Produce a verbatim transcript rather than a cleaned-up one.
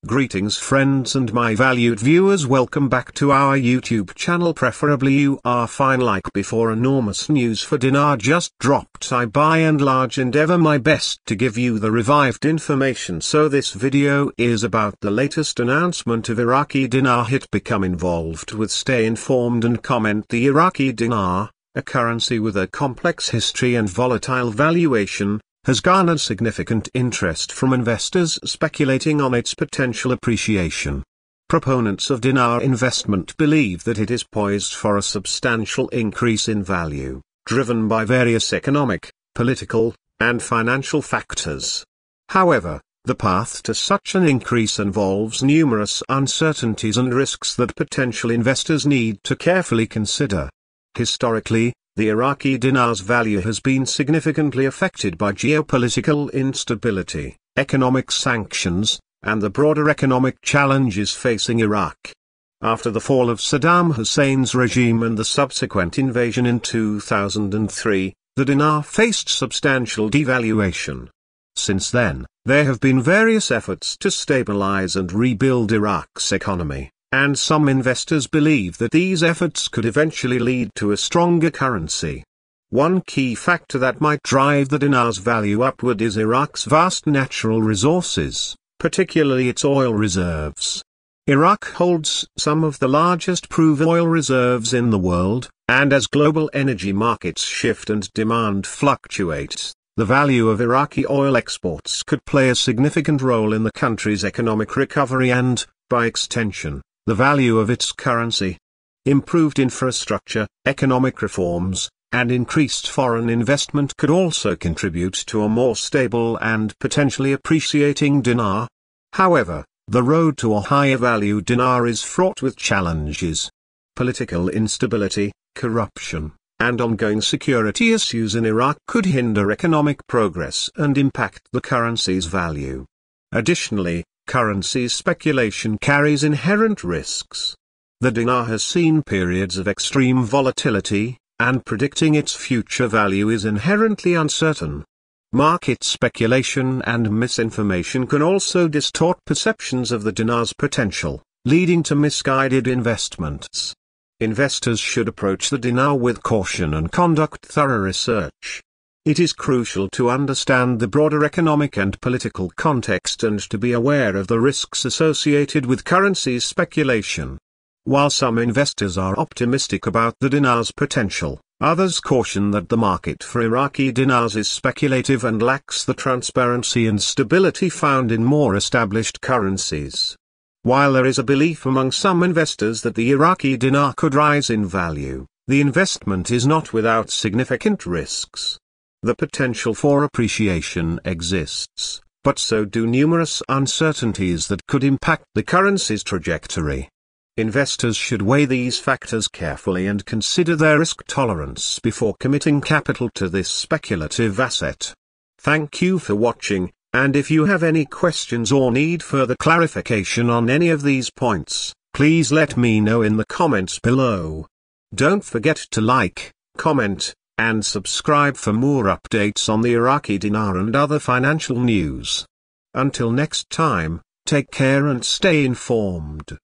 Greetings friends and my valued viewers, welcome back to our YouTube channel. Preferably you are fine like before. Enormous news for dinar just dropped. I by and large endeavor my best to give you the revived information, so this video is about the latest announcement of Iraqi dinar. Hit become involved with, stay informed and comment. The Iraqi dinar, a currency with a complex history and volatile valuation, has garnered significant interest from investors speculating on its potential appreciation. Proponents of dinar investment believe that it is poised for a substantial increase in value, driven by various economic, political, and financial factors. However, the path to such an increase involves numerous uncertainties and risks that potential investors need to carefully consider. Historically, the Iraqi dinar's value has been significantly affected by geopolitical instability, economic sanctions, and the broader economic challenges facing Iraq. After the fall of Saddam Hussein's regime and the subsequent invasion in two thousand three, the dinar faced substantial devaluation. Since then, there have been various efforts to stabilize and rebuild Iraq's economy, and some investors believe that these efforts could eventually lead to a stronger currency. One key factor that might drive the dinar's value upward is Iraq's vast natural resources, particularly its oil reserves. Iraq holds some of the largest proven oil reserves in the world, and as global energy markets shift and demand fluctuates, the value of Iraqi oil exports could play a significant role in the country's economic recovery and, by extension, the value of its currency. Improved infrastructure, economic reforms, and increased foreign investment could also contribute to a more stable and potentially appreciating dinar. However, the road to a higher value dinar is fraught with challenges. Political instability, corruption, and ongoing security issues in Iraq could hinder economic progress and impact the currency's value. Additionally, currency speculation carries inherent risks. The dinar has seen periods of extreme volatility, and predicting its future value is inherently uncertain. Market speculation and misinformation can also distort perceptions of the dinar's potential, leading to misguided investments. Investors should approach the dinar with caution and conduct thorough research. It is crucial to understand the broader economic and political context and to be aware of the risks associated with currency speculation. While some investors are optimistic about the dinar's potential, others caution that the market for Iraqi dinars is speculative and lacks the transparency and stability found in more established currencies. While there is a belief among some investors that the Iraqi dinar could rise in value, the investment is not without significant risks. The potential for appreciation exists, but so do numerous uncertainties that could impact the currency's trajectory. Investors should weigh these factors carefully and consider their risk tolerance before committing capital to this speculative asset. Thank you for watching, and if you have any questions or need further clarification on any of these points, please let me know in the comments below. Don't forget to like, comment, and subscribe for more updates on the Iraqi dinar and other financial news. Until next time, take care and stay informed.